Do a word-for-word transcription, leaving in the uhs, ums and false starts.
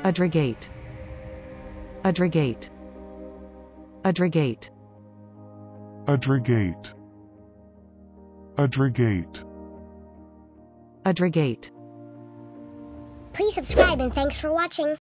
adrogate, adrogate, adrogate, adrogate, adrogate. adrogate. Please subscribe and thanks for watching.